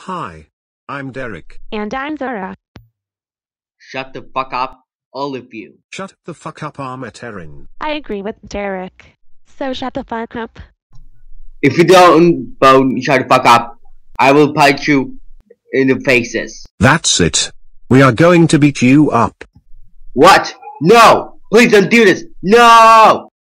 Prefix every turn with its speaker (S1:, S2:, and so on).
S1: Hi, I'm Derek.
S2: And I'm Zara.
S3: Shut the fuck up, all of you.
S1: Shut the fuck up, Armiterin.
S2: I agree with Derek. So shut the fuck up.
S3: If you don't vote shut the fuck up, I will punch you in the faces.
S1: That's it. We are going to beat you up.
S3: What? No! Please don't do this! No!